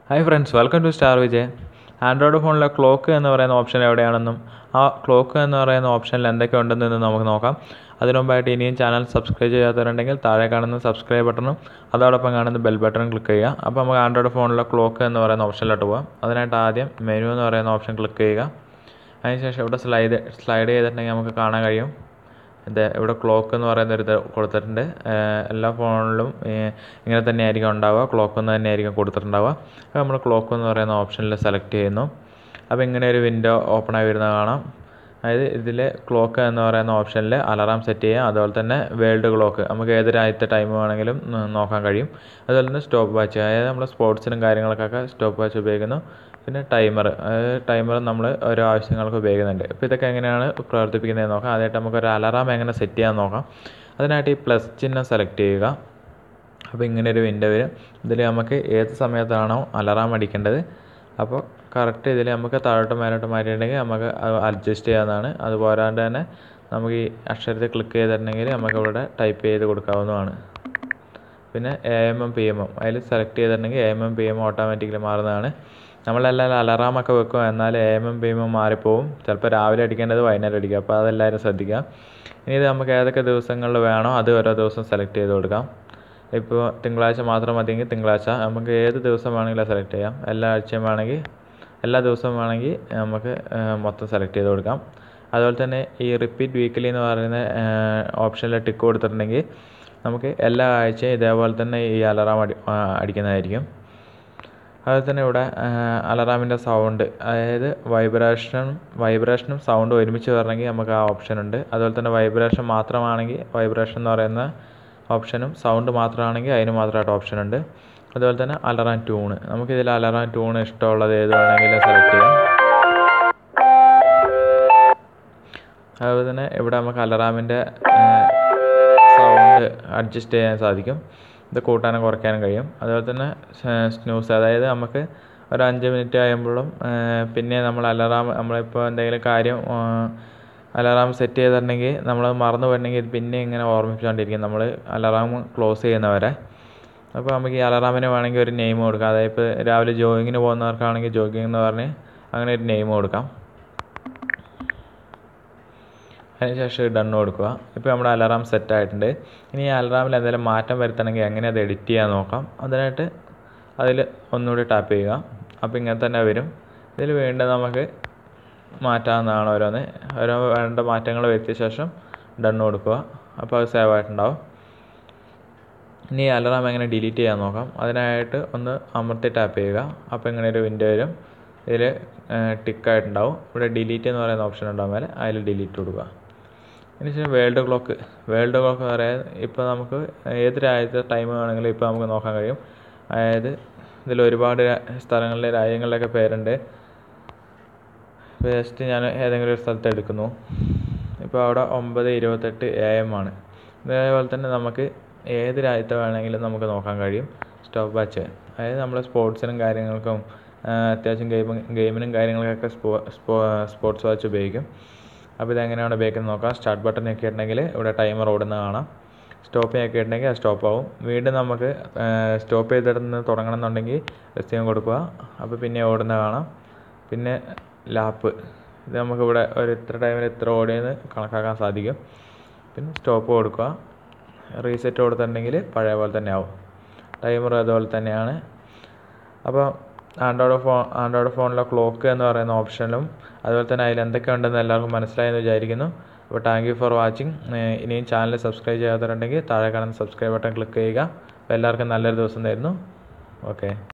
Hi friends, welcome to Starvj. Android ഫോണിലെ clock എന്ന് പറയുന്ന ഓപ്ഷൻ എവിടെയാണെന്നും ആ ക്ലോക്ക് എന്ന് പറയുന്ന ഓപ്ഷനിൽ എന്തൊക്കെ ഉണ്ടെന്നും നമുക്ക് നോക്കാം. അതിനു മുമ്പായിട്ട് ഇനിയും ചാനൽ സബ്സ്ക്രൈബ് ചെയ്യാത്തവരുണ്ടെങ്കിൽ താഴെ കാണുന്ന സബ്സ്ക്രൈബ് ബട്ടണും അതോടൊപ്പം കാണുന്ന ബെൽ ബട്ടണും ക്ലിക്ക് ചെയ്യുക. അപ്പോൾ നമുക്ക് ആൻഡ്രോയിഡ് ഫോണിലെ ക്ലോക്ക് എന്ന് പറയുന്ന ഓപ്ഷനിലോട്ട് പോകാം. അതിനായിട്ട് ആദ്യം മെനു എന്ന് പറയുന്ന ഓപ്ഷൻ ക്ലിക്ക് ചെയ്യുക. അതിനുശേഷം ഇവിടെ സ്ലൈഡ് ചെയ്തിട്ടുണ്ടെങ്കിൽ നമുക്ക് കാണാൻ കഴിയും. ഇവിടെ ക്ലോക്ക് എന്ന് പറയുന്നൊരു ഇത് കൊടുത്തിട്ടുണ്ട്. എല്ലാ ഫോണിലും ഇങ്ങനെ തന്നെയായിരിക്കും ഉണ്ടാവുക, ക്ലോക്ക് എന്ന് തന്നെയായിരിക്കും കൊടുത്തിട്ടുണ്ടാവുക. അപ്പോൾ നമ്മൾ ക്ലോക്ക് എന്ന് പറയുന്ന ഓപ്ഷനിൽ സെലക്ട് ചെയ്യുന്നു. അപ്പോൾ ഇങ്ങനെ ഒരു വിൻഡോ ഓപ്പൺ ആയി വരുന്നത് കാണാം. അതായത് ഇതിൽ ക്ലോക്ക് എന്ന് പറയുന്ന ഓപ്ഷനിൽ അലാറം സെറ്റ് ചെയ്യാം. അതുപോലെ തന്നെ വേൾഡ് ക്ലോക്ക് നമുക്ക് ഏത് രാജ്യത്തെ ടൈം വേണമെങ്കിലും നോക്കാൻ കഴിയും. അതുപോലെ തന്നെ സ്റ്റോപ്പ് വാച്ച്, അതായത് നമ്മൾ സ്പോർട്സിനും കാര്യങ്ങൾക്കൊക്കെ സ്റ്റോപ്പ് വാച്ച് ഉപയോഗിക്കുന്നു. പിന്നെ ടൈമർ നമ്മൾ ഓരോ ആവശ്യങ്ങൾക്ക് ഉപയോഗിക്കുന്നുണ്ട്. ഇപ്പോൾ ഇതൊക്കെ എങ്ങനെയാണ് പ്രവർത്തിപ്പിക്കുന്നതെന്ന് നോക്കാം. ആദ്യമായിട്ട് നമുക്കൊരു അലാറം എങ്ങനെ സെറ്റ് ചെയ്യാൻ നോക്കാം. അതിനായിട്ട് ഈ പ്ലസ് ചിഹ്നം സെലക്ട് ചെയ്യുക. അപ്പോൾ ഇങ്ങനെ ഒരു വിൻഡോ വരും. ഇതിൽ നമുക്ക് ഏത് സമയത്താണോ അലാറം അടിക്കേണ്ടത് അപ്പോൾ കറക്റ്റ് ഇതിൽ നമുക്ക് താഴോട്ട് മേലോട്ട് മാറ്റിയിട്ടുണ്ടെങ്കിൽ നമുക്ക് അത് അഡ്ജസ്റ്റ് ചെയ്യാവുന്നതാണ്. അത് പോരാണ്ട് തന്നെ നമുക്ക് ഈ അക്ഷരത്തിൽ ക്ലിക്ക് ചെയ്തിട്ടുണ്ടെങ്കിൽ നമുക്ക് ഇവിടെ ടൈപ്പ് ചെയ്ത് കൊടുക്കാവുന്നതാണ്. പിന്നെ AM PM അതിൽ സെലക്ട് ചെയ്തിട്ടുണ്ടെങ്കിൽ AM PM ഓട്ടോമാറ്റിക്കലി മാറുന്നതാണ്. നമ്മളെല്ലാം അലാറമൊക്കെ വെക്കും, എന്നാൽ AM PM മാറിപ്പോവും. ചിലപ്പോൾ രാവിലെ അടിക്കേണ്ടത് വൈകുന്നേരം അടിക്കുക. അപ്പോൾ അതെല്ലാവരും ശ്രദ്ധിക്കുക. ഇനി ഇത് നമുക്ക് ഏതൊക്കെ ദിവസങ്ങളിൽ വേണോ അത് ഓരോ ദിവസം സെലക്ട് ചെയ്ത് കൊടുക്കാം. ഇപ്പോൾ തിങ്കളാഴ്ച മാത്രം മതിയെങ്കിൽ തിങ്കളാഴ്ച, നമുക്ക് ഏത് ദിവസം വേണമെങ്കിലും സെലക്ട് ചെയ്യാം. എല്ലാ ദിവസവും വേണമെങ്കിൽ നമുക്ക് മൊത്തം സെലക്ട് ചെയ്ത് കൊടുക്കാം. അതുപോലെ തന്നെ ഈ റിപ്പീറ്റ് വീക്കിലി എന്ന് പറയുന്ന ഓപ്ഷനിൽ ടിക്ക് കൊടുത്തിട്ടുണ്ടെങ്കിൽ നമുക്ക് എല്ലാ ആഴ്ചയും ഇതേപോലെ തന്നെ ഈ അലാറം അടിക്കുന്നതായിരിക്കും. അതുപോലെ തന്നെ ഇവിടെ അലാറാമിൻ്റെ സൗണ്ട്, അതായത് വൈബ്രേഷനും സൗണ്ടും ഒരുമിച്ച് വരണമെങ്കിൽ നമുക്ക് ആ ഓപ്ഷൻ ഉണ്ട്. അതുപോലെ തന്നെ വൈബ്രേഷൻ മാത്രമാണെങ്കിൽ വൈബ്രേഷൻ എന്ന് പറയുന്ന ഓപ്ഷനും, സൗണ്ട് മാത്രമാണെങ്കിൽ അതിന് മാത്രമായിട്ട് ഓപ്ഷൻ ഉണ്ട്. അതുപോലെ തന്നെ അലാറം ട്യൂണ്, നമുക്കിതിൽ അലാറം ട്യൂണ് ഇഷ്ടമുള്ളത് ഏത് വേണമെങ്കിലും സെലക്ട് ചെയ്യാം. അതുപോലെ തന്നെ ഇവിടെ നമുക്ക് അലാറാമിൻ്റെ സൗണ്ട് അഡ്ജസ്റ്റ് ചെയ്യാൻ സാധിക്കും. ഇത് കൂട്ടാനും കുറയ്ക്കാനും കഴിയും. അതുപോലെ തന്നെ സ്നൂസ്, അതായത് നമുക്ക് ഒരു 5 മിനിറ്റ് കഴിയുമ്പോഴും പിന്നെ നമ്മളിപ്പോൾ എന്തെങ്കിലും കാര്യം അലാറം സെറ്റ് ചെയ്തിട്ടുണ്ടെങ്കിൽ നമ്മൾ മറന്നു പോയിട്ടുണ്ടെങ്കിൽ ഇത് പിന്നെ ഇങ്ങനെ ഓർമ്മിപ്പിച്ചുകൊണ്ടിരിക്കും നമ്മൾ അലാറം ക്ലോസ് ചെയ്യുന്നവരെ. അപ്പോൾ നമുക്ക് ഈ അലാറാമിന് വേണമെങ്കിൽ ഒരു നെയിം കൊടുക്കാം. അതായത് ഇപ്പോൾ രാവിലെ ജോഗിങ്ങിന് പോകുന്നവർക്കാണെങ്കിൽ ജോഗിങ് എന്ന് പറഞ്ഞ് അങ്ങനെ ഒരു നെയിം കൊടുക്കാം. അതിനുശേഷം ഡണ്ണ് കൊടുക്കുക. ഇപ്പോൾ നമ്മുടെ അലാറം സെറ്റായിട്ടുണ്ട്. ഇനി ഈ അലാറാമിൽ എന്തെങ്കിലും മാറ്റം വരുത്തണമെങ്കിൽ എങ്ങനെ അത് എഡിറ്റ് ചെയ്യാൻ നോക്കാം. അതിനായിട്ട് അതിൽ ഒന്നുകൂടി ടാപ്പ് ചെയ്യുക. അപ്പോൾ ഇങ്ങനെ തന്നെ വരും. ഇതിൽ വീണ്ടും നമുക്ക് മാറ്റാവുന്നതാണ് ഓരോ വേണ്ട മാറ്റങ്ങൾ വരുത്തിയ ശേഷം ഡണ്ണ് കൊടുക്കുക. അപ്പോൾ അത് സേവ് ആയിട്ടുണ്ടാവും. ഇനി ഈ അലാറം എങ്ങനെ ഡിലീറ്റ് ചെയ്യാൻ നോക്കാം. അതിനായിട്ട് ഒന്ന് അമർത്തി ടാപ്പ് ചെയ്യുക. അപ്പോൾ ഇങ്ങനെ ഒരു വിൻഡോ വരും. ഇതിൽ ടിക്കായിട്ടുണ്ടാവും. ഇവിടെ ഡിലീറ്റ് എന്ന് പറയുന്ന ഓപ്ഷൻ ഉണ്ടാവും മേലെ, അതിൽ ഡിലീറ്റ് കൊടുക്കുക. അതിനുശേഷം വേൾഡ് ക്ലോക്ക് എന്ന് പറയാൻ ഇപ്പോൾ നമുക്ക് ഏത് രാജ്യത്തെ ടൈം വേണമെങ്കിലും ഇപ്പോൾ നമുക്ക് നോക്കാൻ കഴിയും. അതായത് ഇതിൽ ഒരുപാട് സ്ഥലങ്ങളിലെ രാജ്യങ്ങളിലൊക്കെ പേരുണ്ട്. ജസ്റ്റ് ഞാൻ ഏതെങ്കിലും ഒരു സ്ഥലത്ത് എടുക്കുന്നു. ഇപ്പോൾ അവിടെ 9:28 AM ആണ്. ഇതേപോലെ തന്നെ നമുക്ക് ഏത് രാജ്യത്തെ വേണമെങ്കിലും നമുക്ക് നോക്കാൻ കഴിയും. സ്റ്റോപ്പ് വാച്ച്, അതായത് നമ്മൾ സ്പോർട്സിനും കാര്യങ്ങൾക്കും അത്യാവശ്യം ഗെയിമിനും കാര്യങ്ങൾക്കൊക്കെ സ്പോർട്സ് വാച്ച് ഉപയോഗിക്കും. അപ്പോൾ ഇതെങ്ങനെയാണ് ഉപയോഗിക്കുന്നത് നോക്കാം. സ്റ്റാർട്ട് ബട്ടൺ ഞെക്കിയിട്ടുണ്ടെങ്കിൽ ഇവിടെ ടൈമർ ഓടുന്നത് കാണാം. സ്റ്റോപ്പ് ഞെക്കിയിട്ടുണ്ടെങ്കിൽ അത് സ്റ്റോപ്പ് ആവും. വീണ്ടും നമുക്ക് സ്റ്റോപ്പ് ചെയ്തിടന്ന് തുടങ്ങണമെന്നുണ്ടെങ്കിൽ റെസ്യൂം കൊടുക്കുക. അപ്പോൾ പിന്നെ ഓടുന്നത് കാണാം. പിന്നെ ലാപ്പ്, ഇത് നമുക്കിവിടെ ഒരു ഇത്ര ടൈമിൽ ഇത്ര ഓടിയെന്ന് കണക്കാക്കാൻ സാധിക്കും. പിന്നെ സ്റ്റോപ്പ് കൊടുക്കുക. റീസെറ്റ് കൊടുത്തിട്ടുണ്ടെങ്കിൽ പഴയ പോലെ തന്നെ ആവും. ടൈമർ അതുപോലെ തന്നെയാണ്. അപ്പോൾ ആൻഡ്രോയിഡ് ഫോണിലെ ക്ലോക്ക് എന്ന് പറയുന്ന ഓപ്ഷനിലും അതുപോലെ തന്നെ അതിൽ എന്തൊക്കെ ഉണ്ടെന്ന് എല്ലാവർക്കും മനസ്സിലായെന്ന് വിചാരിക്കുന്നു. അപ്പോൾ താങ്ക് യു ഫോർ വാച്ചിങ്. ഇനിയും ചാനൽ സബ്സ്ക്രൈബ് ചെയ്യാത്തവരുണ്ടെങ്കിൽ താഴെ കാണുന്ന സബ്സ്ക്രൈബ് ബട്ടൺ ക്ലിക്ക് ചെയ്യുക. അപ്പോൾ എല്ലാവർക്കും നല്ലൊരു ദിവസം തരുന്നു. ഓക്കെ.